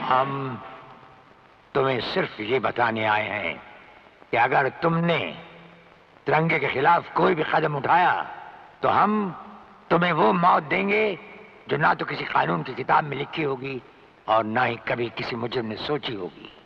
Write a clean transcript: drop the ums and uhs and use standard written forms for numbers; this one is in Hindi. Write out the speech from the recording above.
हम तुम्हें सिर्फ ये बताने आए हैं कि अगर तुमने तिरंगे के खिलाफ कोई भी कदम उठाया तो हम तुम्हें वो मौत देंगे जो ना तो किसी कानून की किताब में लिखी होगी और ना ही कभी किसी मुजरिम ने सोची होगी।